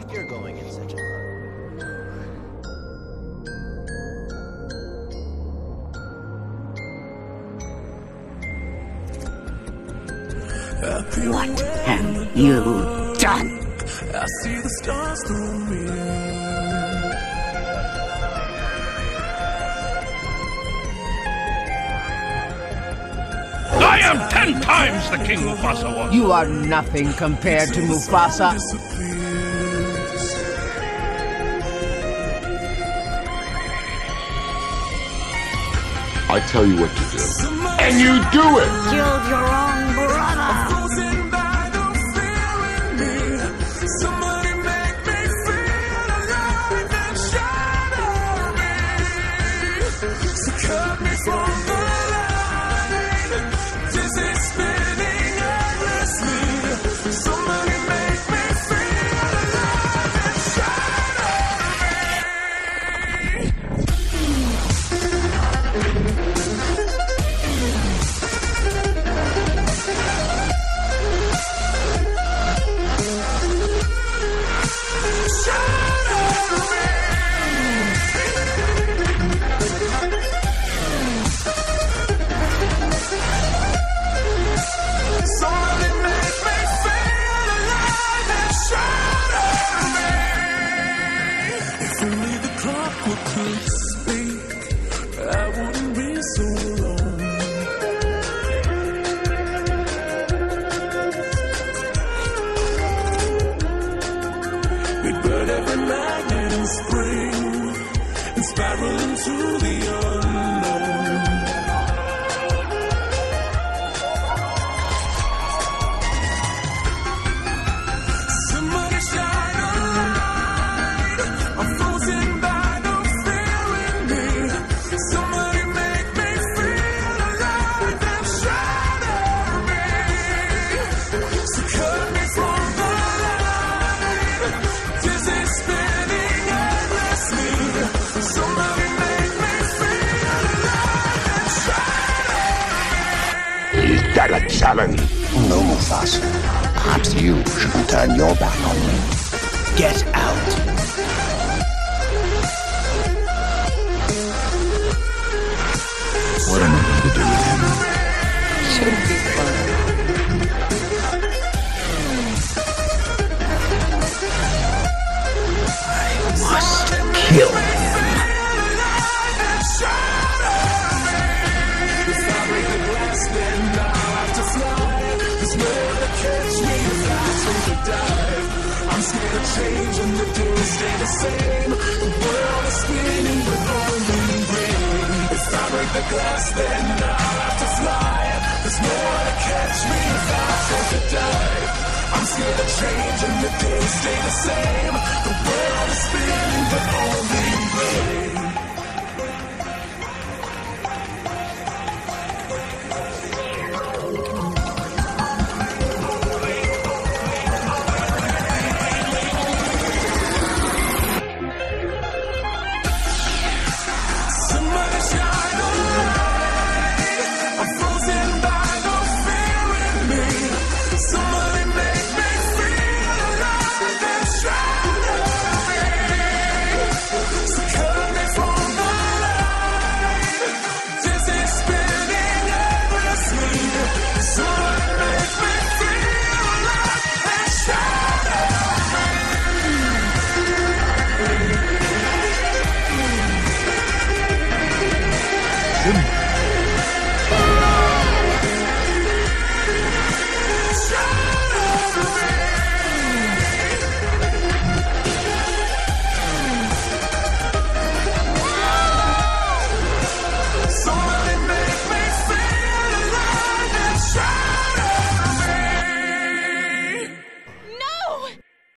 You're going in such a hurry. What have you done? I see the stars through me. I am 10 times the King Mufasa was. You are nothing compared to Mufasa. I tell you what to do, and you do it! Killed your own brother. Cut me from the line. This is spinning endlessly. Somebody make me feel alive and spiral into the unknown. Somebody shine a light. I'm frozen by the fear in me. Somebody make me feel alive and shatter me. So cut me from the light. This is spinning endlessly. Somebody make me feel alive and shatter me. Is that a challenge? No, Mufasa. Perhaps you shouldn't turn your back on me. Get out. What am I going to do with him? Should be fun. I must kill him. I'm scared of change and the days stay the same. The world is spinning with only rain. If I break the glass, then I'll have to fly. There's no one to catch me if I take a dive. I'm scared of change and the days stay the same. The world is spinning with only rain. So